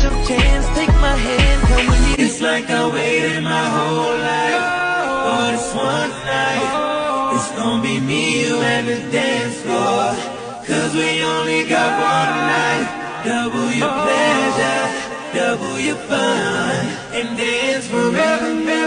no chance, take my hand, come with me. It's like I waited my whole life for this one night. It's gonna be me, you, and the dance floor, 'cause we only got one night. Double your pleasure, double your fun, and dance forever, baby.